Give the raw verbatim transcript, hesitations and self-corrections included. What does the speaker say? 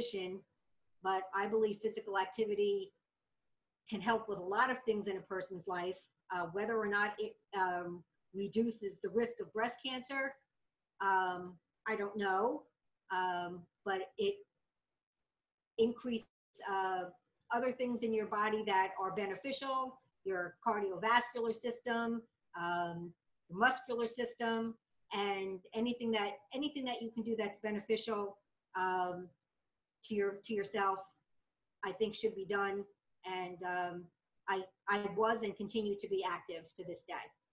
physician, but I believe physical activity can help with a lot of things in a person's life. Uh, whether or not it um, reduces the risk of breast cancer, um, I don't know, um, but it increases uh, other things in your body that are beneficial, your cardiovascular system, um, muscular system, and anything that anything that you can do that's beneficial um, to your to yourself, I think should be done. And um, I I was and continue to be active to this day.